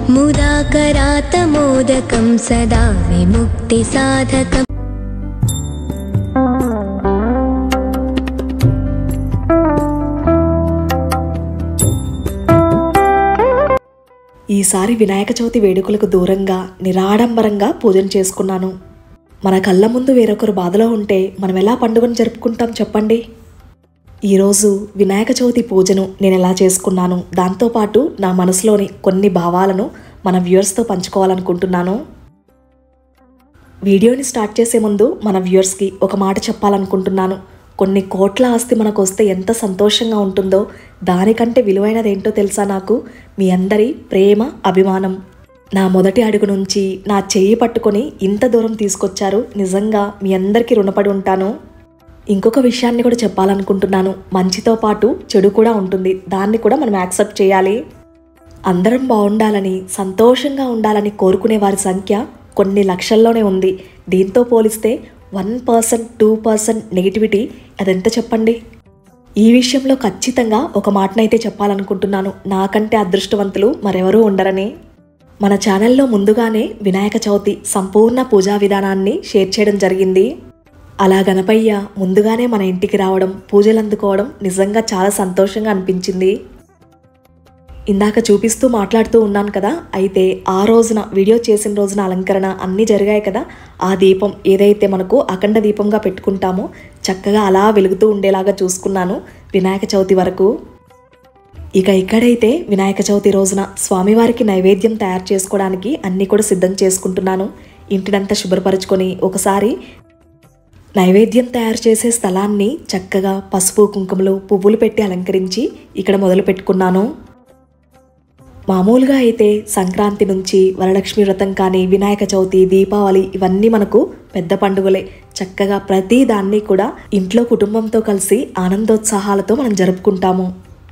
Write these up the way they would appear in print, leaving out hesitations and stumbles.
मुदाकरातमोदकं सदा विमुक्तिसाधकम्। ఈసారి వినాయక చవితి వేడుకలకు దూరంగా నిరాడంబరంగా పూజను చేసుకున్నాను. మన కళ్ళ ముందు వేరొకరు బాధలో ఉంటే మనం ఎలా పండుగను జరుపుకుంటాం చెప్పండి. ఈరోజు వినాయక చవితి పూజను నేను ఎలా చేసుకున్నాను, దాంతోపాటు నా మనసులోని కొన్ని భావాలను మన వ్యూవర్స్తో పంచుకోవాలనుకుంటున్నాను. వీడియోని స్టార్ట్ చేసే ముందు మన వ్యూవర్స్కి ఒక మాట చెప్పాలనుకుంటున్నాను. కొన్ని కోట్ల ఆస్తి మనకు వస్తే ఎంత సంతోషంగా ఉంటుందో దానికంటే విలువైనదేంటో తెలుసా నాకు? మీ అందరి ప్రేమ, అభిమానం. నా మొదటి అడుగు నుంచి నా చెయ్యి పట్టుకొని ఇంత దూరం తీసుకొచ్చారు. నిజంగా మీ అందరికీ రుణపడి ఉంటాను. ఇంకొక విషయాన్ని కూడా చెప్పాలనుకుంటున్నాను. మంచితో పాటు చెడు కూడా ఉంటుంది, దాన్ని కూడా మనం యాక్సెప్ట్ చేయాలి. అందరం బాగుండాలని, సంతోషంగా ఉండాలని కోరుకునే వారి సంఖ్య కొన్ని లక్షల్లోనే ఉంది. దీంతో పోలిస్తే 1%, 2% నెగిటివిటీ అదెంత చెప్పండి. ఈ విషయంలో ఖచ్చితంగా ఒక మాటనైతే చెప్పాలనుకుంటున్నాను. నాకంటే అదృష్టవంతులు మరెవరూ ఉండరని. మన ఛానల్లో ముందుగానే వినాయక చవితి సంపూర్ణ పూజా విధానాన్ని షేర్ చేయడం జరిగింది. అలా గణపయ్య ముందుగానే మన ఇంటికి రావడం, పూజలు అందుకోవడం నిజంగా చాలా సంతోషంగా అనిపించింది. ఇందాక చూపిస్తూ మాట్లాడుతూ ఉన్నాను కదా, అయితే ఆ రోజున వీడియో చేసిన రోజున అలంకరణ అన్నీ జరిగాయి కదా. ఆ దీపం ఏదైతే మనకు అఖండ దీపంగా పెట్టుకుంటామో చక్కగా అలా వెలుగుతూ ఉండేలాగా చూసుకున్నాను వినాయక చవితి వరకు. ఇక ఇక్కడైతే వినాయక చవితి రోజున స్వామివారికి నైవేద్యం తయారు చేసుకోవడానికి అన్నీ కూడా సిద్ధం చేసుకుంటున్నాను. ఇంటినంతా శుభ్రపరచుకొని ఒకసారి నైవేద్యం తయారు చేసే స్థలాన్ని చక్కగా పసుపు, కుంకుమలు, పువ్వులు పెట్టి అలంకరించి ఇక్కడ మొదలు పెట్టుకున్నాను. మామూలుగా అయితే సంక్రాంతి నుంచి వరలక్ష్మి వ్రతం కానీ, వినాయక చవితి, దీపావళి ఇవన్నీ మనకు పెద్ద పండుగలే. చక్కగా ప్రతి దాన్ని కూడా ఇంట్లో కుటుంబంతో కలిసి ఆనందోత్సాహాలతో మనం జరుపుకుంటాము.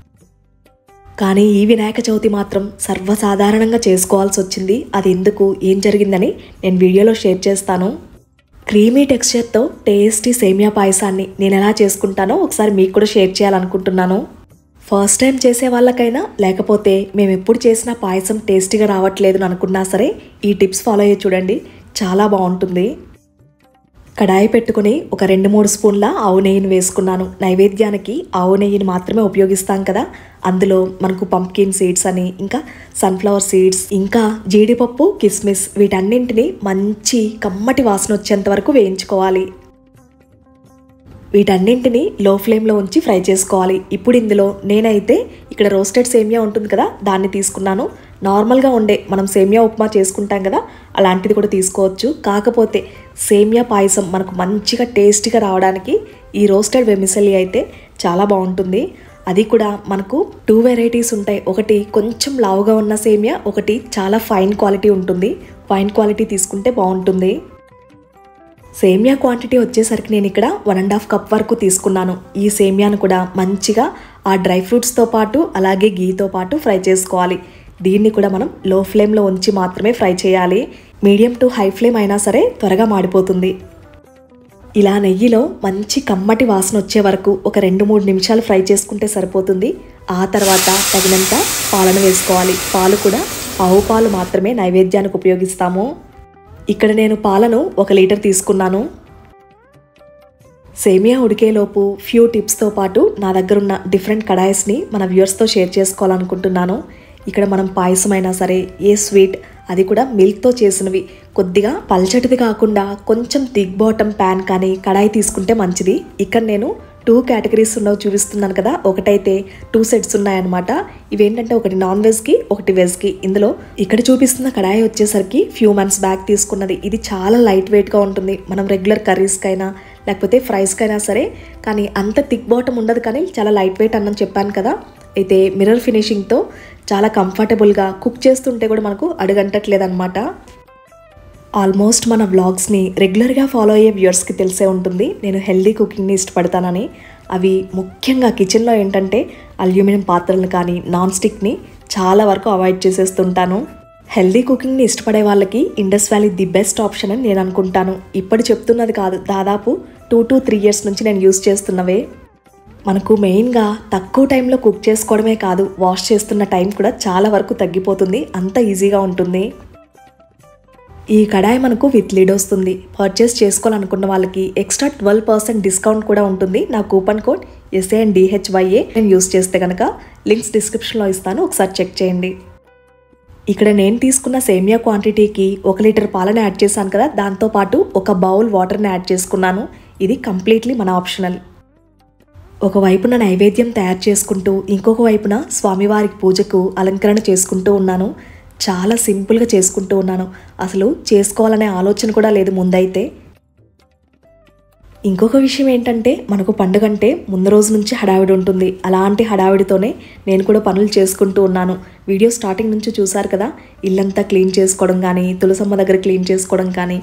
కానీ ఈ వినాయక చవితి మాత్రం సర్వసాధారణంగా చేసుకోవాల్సి వచ్చింది. అది ఎందుకు, ఏం జరిగిందని నేను వీడియోలో షేర్ చేస్తాను. క్రీమీ టెక్స్చర్తో టేస్టీ సేమియా పాయసాన్ని నేను ఎలా చేసుకుంటానో ఒకసారి మీకు కూడా షేర్ చేయాలనుకుంటున్నాను. ఫస్ట్ టైం చేసే వాళ్ళకైనా, లేకపోతే మేము ఎప్పుడు చేసిన పాయసం టేస్టీగా రావట్లేదు అని అనుకున్నా సరే ఈ టిప్స్ ఫాలో అయ్యి చూడండి, చాలా బాగుంటుంది. కడాయి పెట్టుకుని ఒక 2-3 స్పూన్ల ఆవు నెయ్యిని వేసుకున్నాను. నైవేద్యానికి ఆవు నెయ్యిని మాత్రమే ఉపయోగిస్తాం కదా. అందులో మనకు పంప్కిన్ సీడ్స్ అని, ఇంకా సన్ఫ్లవర్ సీడ్స్, ఇంకా జీడిపప్పు, కిస్మిస్ వీటన్నింటినీ మంచి కమ్మటి వాసన వచ్చేంత వరకు వేయించుకోవాలి. వీటన్నింటినీ లో ఫ్లేమ్లో ఉంచి ఫ్రై చేసుకోవాలి. ఇప్పుడు ఇందులో నేనైతే ఇక్కడ రోస్టెడ్ సేమియా ఉంటుంది కదా, దాన్ని తీసుకున్నాను. నార్మల్గా ఉండే మనం సేమియా ఉప్మా చేసుకుంటాం కదా, అలాంటిది కూడా తీసుకోవచ్చు. కాకపోతే సేమియా పాయసం మనకు మంచిగా టేస్టీగా రావడానికి ఈ రోస్టెడ్ వెమిసెల్లి అయితే చాలా బాగుంటుంది. అది కూడా మనకు 2 వెరైటీస్ ఉంటాయి. ఒకటి కొంచెం లావుగా ఉన్న సేమియా, ఒకటి చాలా ఫైన్ క్వాలిటీ ఉంటుంది. ఫైన్ క్వాలిటీ తీసుకుంటే బాగుంటుంది. సేమియా క్వాంటిటీ వచ్చేసరికి నేను ఇక్కడ 1.5 కప్ వరకు తీసుకున్నాను. ఈ సేమియాను కూడా మంచిగా ఆ డ్రై ఫ్రూట్స్తో పాటు అలాగే గీతో పాటు ఫ్రై చేసుకోవాలి. దీన్ని కూడా మనం లో ఫ్లేమ్లో ఉంచి మాత్రమే ఫ్రై చేయాలి. మీడియం టు హై ఫ్లేమ్ అయినా సరే త్వరగా మాడిపోతుంది. ఇలా నెయ్యిలో మంచి కమ్మటి వాసన వచ్చే వరకు ఒక 2-3 నిమిషాలు ఫ్రై చేసుకుంటే సరిపోతుంది. ఆ తర్వాత తగినంత పాలను వేసుకోవాలి. పాలు కూడా ఆవు పాలు మాత్రమే నైవేద్యానికి ఉపయోగిస్తాము. ఇక్కడ నేను పాలను 1 లీటర్ తీసుకున్నాను. సేమియా ఉడికేలోపు ఫ్యూ టిప్స్తో పాటు నా దగ్గర ఉన్న డిఫరెంట్ కడాయిస్ని మన వ్యూవర్స్తో షేర్ చేసుకోవాలనుకుంటున్నాను. ఇక్కడ మనం పాయసం అయినా సరే, ఏ స్వీట్ అది కూడా మిల్క్తో చేసినవి, కొద్దిగా పల్చటిది కాకుండా కొంచెం థిక్ బాటమ్ ప్యాన్ కానీ కడాయి తీసుకుంటే మంచిది. ఇక్కడ నేను 2 కేటగిరీస్ ఉన్నవి చూపిస్తున్నాను కదా. ఒకటైతే 2 సెట్స్ ఉన్నాయన్నమాట. ఇవేంటంటే ఒకటి నాన్ వెజ్కి, ఒకటి వెజ్కి. ఇందులో ఇక్కడ చూపిస్తున్న కడాయి వచ్చేసరికి ఫ్యూ మంత్స్ బ్యాక్ తీసుకున్నది. ఇది చాలా లైట్ వెయిట్గా ఉంటుంది. మనం రెగ్యులర్ కర్రీస్కైనా లేకపోతే ఫ్రైస్కైనా సరే. కానీ అంత థిక్ బాటమ్ ఉండదు, కానీ చాలా లైట్ వెయిట్ అన్నని చెప్పాను కదా. అయితే మిర్రర్ ఫినిషింగ్తో చాలా కంఫర్టబుల్గా కుక్ చేస్తుంటే కూడా మనకు అడుగంటట్లేదన్నమాట. ఆల్మోస్ట్ మన వ్లాగ్స్ని రెగ్యులర్గా ఫాలో అయ్యే వ్యూవర్స్కి తెలిసే ఉంటుంది నేను హెల్దీ కుకింగ్ని ఇష్టపడతానని. అవి ముఖ్యంగా కిచెన్లో ఏంటంటే అల్యూమినియం పాత్రలను కానీ, నాన్ స్టిక్ని చాలా వరకు అవాయిడ్ చేసేస్తుంటాను. హెల్దీ కుకింగ్ని ఇష్టపడే వాళ్ళకి Indus Valley the best option అని నేను అనుకుంటాను. ఇప్పుడు చెప్తున్నది కాదు, దాదాపు 2 to 3 years నుంచి నేను యూస్ చేస్తున్నవే. మనకు మెయిన్గా తక్కువ టైంలో కుక్ చేసుకోవడమే కాదు, వాష్ చేస్తున్న టైం కూడా చాలా వరకు తగ్గిపోతుంది, అంత ఈజీగా ఉంటుంది. ఈ కడాయి మనకు విత్ లిడ్ వస్తుంది. పర్చేస్ చేసుకోవాలనుకున్న వాళ్ళకి ఎక్స్ట్రా 12% డిస్కౌంట్ కూడా ఉంటుంది. నా కూపన్ కోడ్ SANDHYA నేను యూస్ చేస్తే కనుక లింక్స్ డిస్క్రిప్షన్లో ఇస్తాను, ఒకసారి చెక్ చేయండి. ఇక్కడ నేను తీసుకున్న సేమియా క్వాంటిటీకి 1 లీటర్ పాలను యాడ్ చేశాను కదా, దాంతోపాటు 1 బౌల్ వాటర్ని యాడ్ చేసుకున్నాను. ఇది కంప్లీట్లీ మన ఆప్షనల్. ఒకవైపున నైవేద్యం తయారు చేసుకుంటూ ఇంకొక వైపున స్వామివారికి పూజకు అలంకరణ చేసుకుంటూ ఉన్నాను. చాలా సింపుల్గా చేసుకుంటూ ఉన్నాను. అసలు చేసుకోవాలనే ఆలోచన కూడా లేదు ముందైతే. ఇంకొక విషయం ఏంటంటే, మనకు పండుగ అంటే ముందు రోజు నుంచి హడావిడి ఉంటుంది. అలాంటి హడావిడితోనే నేను కూడా పనులు చేసుకుంటూ ఉన్నాను. వీడియో స్టార్టింగ్ నుంచి చూసారు కదా, ఇల్లంతా క్లీన్ చేసుకోవడం కానీ, తులసమ్మ దగ్గర క్లీన్ చేసుకోవడం కానీ,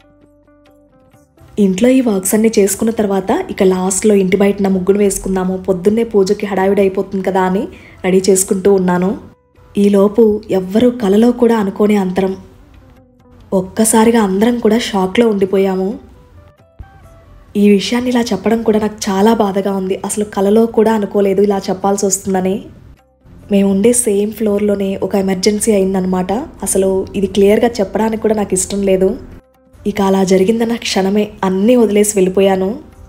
ఇంట్లో ఈ వర్క్స్ అన్నీ చేసుకున్న తర్వాత ఇక లాస్ట్లో ఇంటి బయటన ముగ్గును వేసుకుందాము, పొద్దున్నే పూజకి హడావిడి అయిపోతుంది కదా అని రెడీ చేసుకుంటూ ఉన్నాను. ఈలోపు ఎవ్వరూ కలలో కూడా అనుకోని అంతరం. ఒక్కసారిగా అందరం కూడా షాక్లో ఉండిపోయాము. ఈ విషయాన్ని ఇలా చెప్పడం కూడా నాకు చాలా బాధగా ఉంది. అసలు కలలో కూడా అనుకోలేదు ఇలా చెప్పాల్సి వస్తుందని. మేము ఉండే సేమ్ ఫ్లోర్లోనే ఒక ఎమర్జెన్సీ అయిందనమాట. అసలు ఇది క్లియర్గా చెప్పడానికి కూడా నాకు ఇష్టం లేదు. ఇక అలా జరిగిందన్న క్షణమే అన్నీ వదిలేసి వెళ్ళిపోయాను.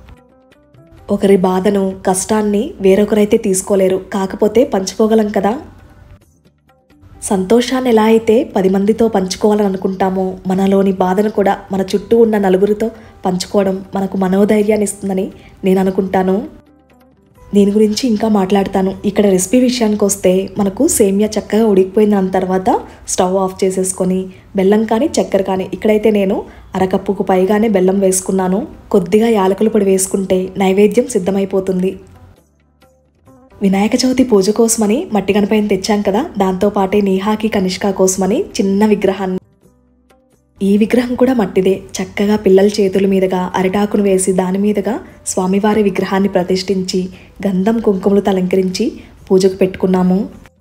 ఒకరి బాధను, కష్టాన్ని వేరొకరైతే తీసుకోలేరు, కాకపోతే పంచుకోగలం కదా. సంతోషాన్ని ఎలా అయితే 10 మందితో పంచుకోవాలని అనుకుంటామో, మనలోని బాధను కూడా మన చుట్టూ ఉన్న నలుగురితో పంచుకోవడం మనకు మనోధైర్యాన్ని ఇస్తుందని నేను అనుకుంటాను. దీని గురించి ఇంకా మాట్లాడతాను. ఇక్కడ రెసిపీ విషయానికి వస్తే, మనకు సేమియా చక్కగా ఉడికిపోయిన తర్వాత స్టవ్ ఆఫ్ చేసేసుకొని బెల్లం కానీ చక్కెర కానీ, ఇక్కడైతే నేను 1/2 కప్పుకు పైగానే బెల్లం వేసుకున్నాను. కొద్దిగా యాలకుల పొడి వేసుకుంటే నైవేద్యం సిద్ధమైపోతుంది. వినాయక చవితి పూజ కోసమని మట్టి గణపతిని తెచ్చాం కదా, దాంతోపాటే నీహాకి కనిష్క కోసమని చిన్న విగ్రహాన్ని. ఈ విగ్రహం కూడా మట్టిదే. చక్కగా పిల్లల చేతుల మీదుగా అరిటాకును వేసి దాని మీదుగా స్వామివారి విగ్రహాన్ని ప్రతిష్ఠించి గంధం కుంకుమలతో అలంకరించి పూజకు పెట్టుకున్నాము.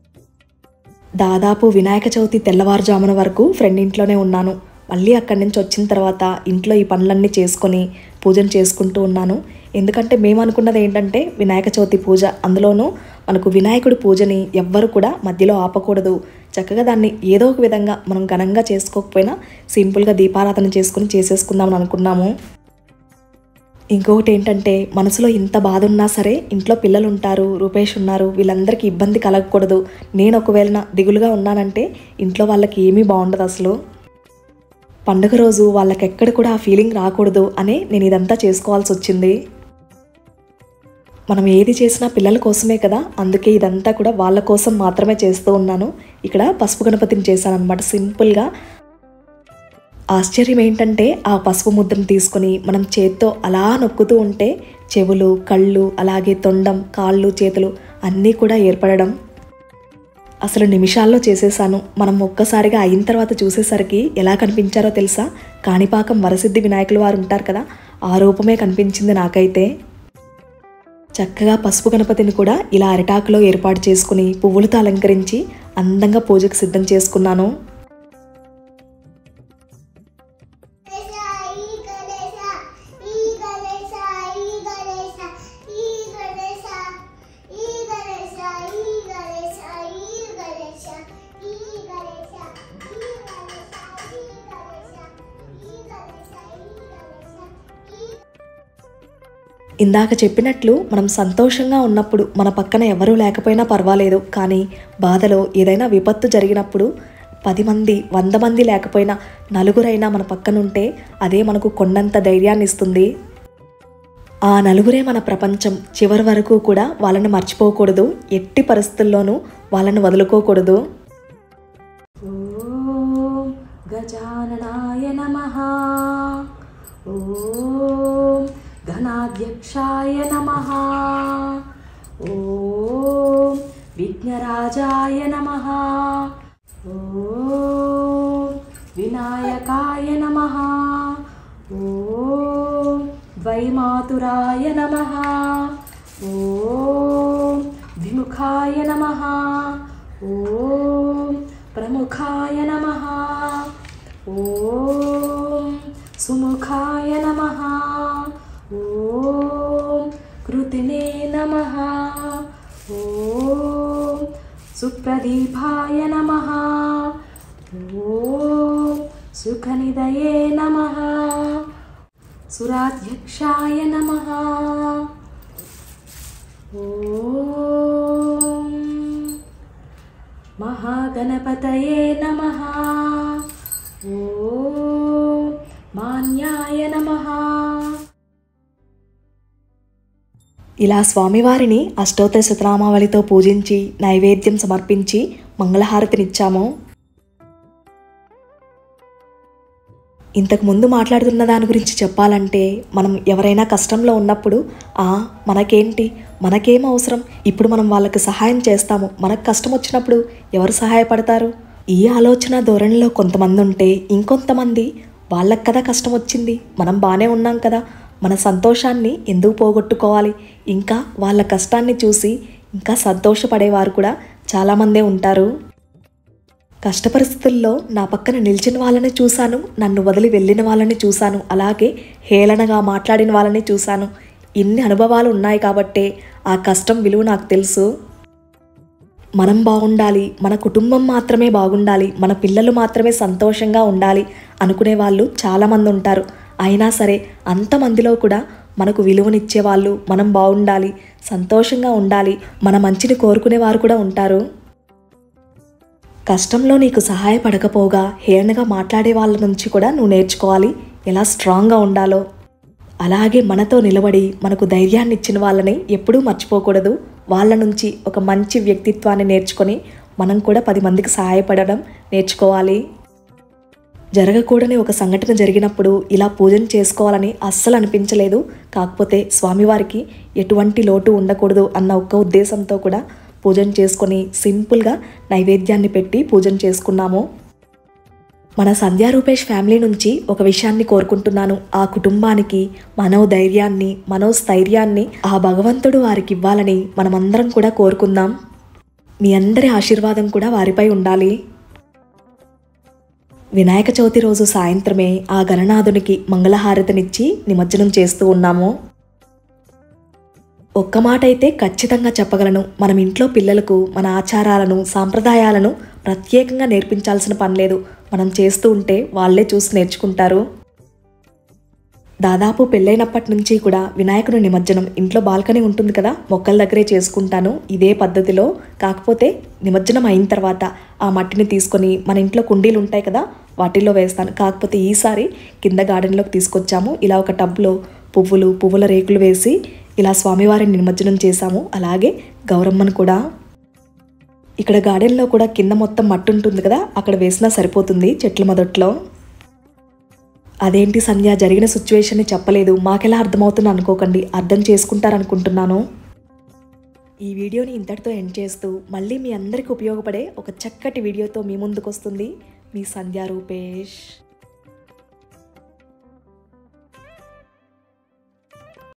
దాదాపు వినాయక చవితి తెల్లవారుజామున వరకు ఫ్రెండ్ ఇంట్లోనే ఉన్నాను. మళ్ళీ అక్కడి నుంచి వచ్చిన తర్వాత ఇంట్లో ఈ పనులన్నీ చేసుకొని పూజను చేసుకుంటూ ఉన్నాను. ఎందుకంటే మేము అనుకున్నది ఏంటంటే, వినాయక చవితి పూజ, అందులోనూ మనకు వినాయకుడి పూజని ఎవ్వరు కూడా మధ్యలో ఆపకూడదు. చక్కగా దాన్ని ఏదో ఒక విధంగా మనం ఘనంగా చేసుకోకపోయినా సింపుల్గా దీపారాధన చేసుకుని చేసేసుకుందామని అనుకున్నాము. ఇంకొకటి ఏంటంటే, మనసులో ఇంత బాధ ఉన్నా సరే ఇంట్లో పిల్లలు ఉంటారు, రూపేష్ ఉన్నారు, వీళ్ళందరికీ ఇబ్బంది కలగకూడదు. నేను ఒకవేళ దిగులుగా ఉన్నానంటే ఇంట్లో వాళ్ళకి ఏమీ బాగుండదు. అసలు పండుగ రోజు వాళ్ళకి ఎక్కడ కూడా ఆ ఫీలింగ్ రాకూడదు అనే నేను ఇదంతా చేసుకోవాల్సి వచ్చింది. మనం ఏది చేసినా పిల్లల కోసమే కదా, అందుకే ఇదంతా కూడా వాళ్ళ కోసం మాత్రమే చేస్తూ ఉన్నాను. ఇక్కడ పసుపు గణపతిని చేశాను అనమాట సింపుల్గా. ఆశ్చర్యం ఏంటంటే, ఆ పసుపు ముద్దను తీసుకొని మనం చేత్తో అలా నొక్కుతూ ఉంటే చెవులు, కళ్ళు, అలాగే తొండం, కాళ్ళు, చేతులు అన్నీ కూడా ఏర్పడడం. అసలు నిమిషాల్లో చేసేసాను. మనం ఒక్కసారిగా అయిన తర్వాత చూసేసరికి ఎలా కనిపించారో తెలుసా? కాణిపాకం వరసిద్ధి వినాయకుల వారు ఉంటారు కదా, ఆ రూపమే కనిపించింది నాకైతే. చక్కగా పసుపు గణపతిని కూడా ఇలా అరిటాకులో ఏర్పాటు చేసుకుని పువ్వులతో అలంకరించి అందంగా పూజకు సిద్ధం చేసుకున్నాను. ఇందాక చెప్పినట్లు మనం సంతోషంగా ఉన్నప్పుడు మన పక్కన ఎవరూ లేకపోయినా పర్వాలేదు, కానీ బాధలో ఏదైనా విపత్తు జరిగినప్పుడు 10 మంది 100 మంది లేకపోయినా నలుగురైనా మన పక్కనుంటే అదే మనకు కొండంత ధైర్యాన్ని ఇస్తుంది. ఆ నలుగురే మన ప్రపంచం. చివరి వరకు కూడా వాళ్ళని మర్చిపోకూడదు, ఎట్టి పరిస్థితుల్లోనూ వాళ్ళని వదులుకోకూడదు. ఓం గజాననాయ నమః, ఓం ఘనాధ్యక్షాయ నమః, ఓం విఘ్నరాజాయ నమః, ఓం వినాయకాయ నమః, ఓం వైమాతురాయ నమః, ఓం ద్విముఖాయ నమః, ఓం ప్రముఖాయ నమః, ఓం సుముఖాయ నమః, ఓం కృత सुकृतिने नमः। ॐ सुप्रदीपाय नमः। ॐ सुखनिधये नमः। सुराध्यक्षाय नमः। ॐ महागणपतये नमः। ॐ मान्याय नमः। ఇలా స్వామివారిని అష్టోత్తర శతనామావళితో పూజించి నైవేద్యం సమర్పించి మంగళహారతినిచ్చాము. ఇంతకుముందు మాట్లాడుతున్న దాని గురించి చెప్పాలంటే, మనం ఎవరైనా కష్టంలో ఉన్నప్పుడు మనకేంటి, మనకేం అవసరం, ఇప్పుడు మనం వాళ్ళకి సహాయం చేస్తాము, మనకు కష్టం వచ్చినప్పుడు ఎవరు సహాయపడతారు, ఈ ఆలోచన ధోరణిలో కొంతమంది ఉంటే, ఇంకొంతమంది వాళ్ళకి కదా కష్టం వచ్చింది, మనం బాగానే ఉన్నాం కదా, మన సంతోషాన్ని ఎందుకు పోగొట్టుకోవాలి, ఇంకా వాళ్ళ కష్టాన్ని చూసి ఇంకా సంతోషపడేవారు కూడా చాలామందే ఉంటారు. కష్ట పరిస్థితుల్లో నా పక్కన నిలిచిన వాళ్ళని చూశాను, నన్ను వదిలి వెళ్ళిన వాళ్ళని చూశాను, అలాగే హేళనగా మాట్లాడిన వాళ్ళని చూశాను. ఇన్ని అనుభవాలు ఉన్నాయి కాబట్టే ఆ కష్టం విలువ నాకు తెలుసు. మనం బాగుండాలి, మన కుటుంబం మాత్రమే బాగుండాలి, మన పిల్లలు మాత్రమే సంతోషంగా ఉండాలి అనుకునే వాళ్ళు చాలామంది ఉంటారు. అయినా సరే అంతమందిలో కూడా మనకు విలువనిచ్చేవాళ్ళు, మనం బాగుండాలి, సంతోషంగా ఉండాలి, మన మంచిని కోరుకునేవారు కూడా ఉంటారు. కష్టంలో నీకు సహాయపడకపోగా హేళనగా మాట్లాడే వాళ్ళ నుంచి కూడా నువ్వు నేర్చుకోవాలి ఎలా స్ట్రాంగ్గా ఉండాలో. అలాగే మనతో నిలబడి మనకు ధైర్యాన్ని ఇచ్చిన వాళ్ళని ఎప్పుడూ మర్చిపోకూడదు. వాళ్ళ నుంచి ఒక మంచి వ్యక్తిత్వాన్ని నేర్చుకొని మనం కూడా 10 మందికి సహాయపడడం నేర్చుకోవాలి. జరగకూడని ఒక సంఘటన జరిగినప్పుడు ఇలా పూజను చేసుకోవాలని అస్సలు అనిపించలేదు. కాకపోతే స్వామివారికి ఎటువంటి లోటు ఉండకూడదు అన్న ఒక్క ఉద్దేశంతో కూడా పూజను చేసుకొని సింపుల్గా నైవేద్యాన్ని పెట్టి పూజను చేసుకున్నాము. మన సంధ్యా రూపేష్ ఫ్యామిలీ నుంచి ఒక విషయాన్ని కోరుకుంటున్నాను. ఆ కుటుంబానికి మనోధైర్యాన్ని, మనోస్థైర్యాన్ని ఆ భగవంతుడు వారికి ఇవ్వాలని మనమందరం కూడా కోరుకుందాం. మీ అందరి ఆశీర్వాదం కూడా వారిపై ఉండాలి. వినాయక చవితి రోజు సాయంత్రమే ఆ గణనాథునికి మంగళహారతినిచ్చి నిమజ్జనం చేస్తూ ఉన్నాము. ఒక్క మాట అయితే ఖచ్చితంగా చెప్పగలను, మనం ఇంట్లో పిల్లలకు మన ఆచారాలను, సాంప్రదాయాలను ప్రత్యేకంగా నేర్పించాల్సిన పని లేదు. మనం చేస్తూ ఉంటే వాళ్ళే చూసి నేర్చుకుంటారు. దాదాపు పెళ్ళైనప్పటి నుంచి కూడా వినాయకుని నిమజ్జనం ఇంట్లో బాల్కనీ ఉంటుంది కదా, మొక్కల దగ్గరే చేసుకుంటాను ఇదే పద్ధతిలో. కాకపోతే నిమజ్జనం అయిన తర్వాత ఆ మట్టిని తీసుకొని మన ఇంట్లో కుండీలు ఉంటాయి కదా, వాటిల్లో వేస్తాను. కాకపోతే ఈసారి కింద గార్డెన్లోకి తీసుకొచ్చాము. ఇలా ఒక టబ్లో పువ్వుల రేకులు వేసి ఇలా స్వామివారిని నిమజ్జనం చేశాము. అలాగే గౌరమ్మను కూడా ఇక్కడ గార్డెన్లో కూడా కింద మొత్తం మట్టి ఉంటుంది కదా, అక్కడ వేసినా సరిపోతుంది చెట్ల మొదట్లో. అదేంటి సంధ్య, జరిగిన సిచ్యువేషన్ని చెప్పలేదు, మాకెలా అర్థమవుతుంది అనుకోకండి, అర్థం చేసుకుంటారనుకుంటున్నాను. ఈ వీడియోని ఇంతటితో ఎండ్ చేస్తూ మళ్ళీ మీ అందరికీ ఉపయోగపడే ఒక చక్కటి వీడియోతో మీ ముందుకు వస్తుంది మీ సంధ్యా రూపేష్.